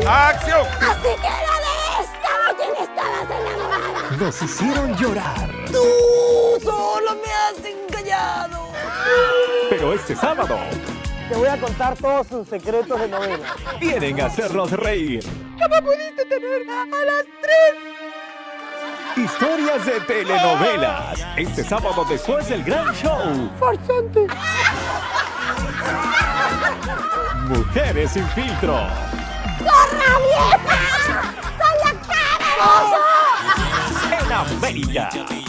¡Acción! Así que era de esta de quien estabas enamorada. Nos hicieron llorar. Tú solo me has engañado. Pero este sábado Te voy a contar todos sus secretos de novela. vienen a hacernos reír. ¿Cómo pudiste tener a las 3? Historias de telenovelas. Este sábado después del gran show. Farsante. Mujeres sin filtro. ¡Zorra vieja! ¡Soy la cara! En América.